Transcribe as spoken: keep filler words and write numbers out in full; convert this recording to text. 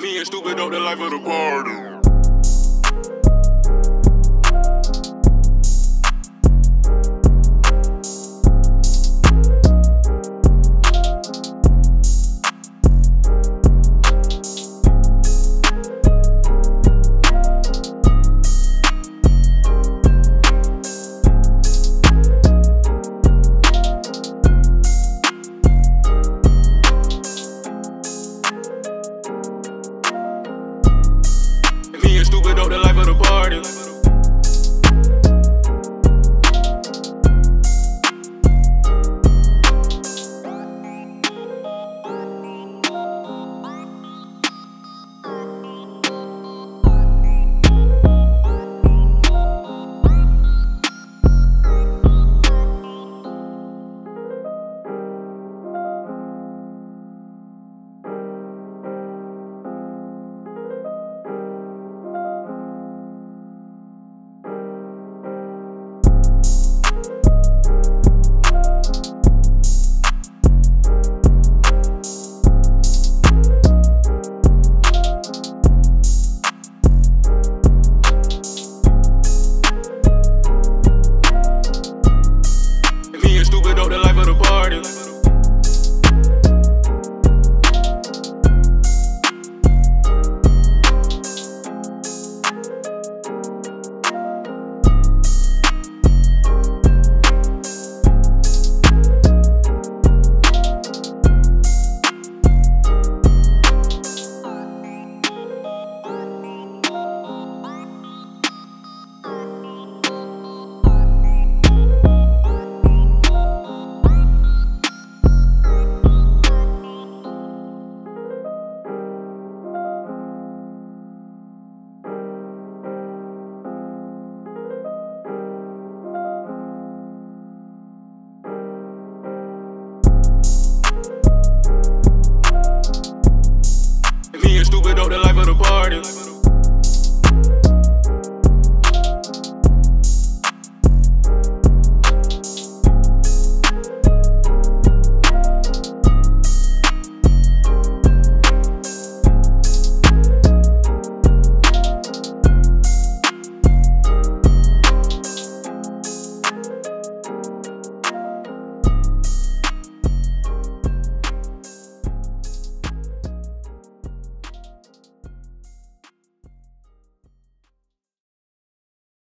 Me and stupid up the life of the party. Me and stupid up the life of the party. Stupid up the life of the party. Me and stupid up the life of the party.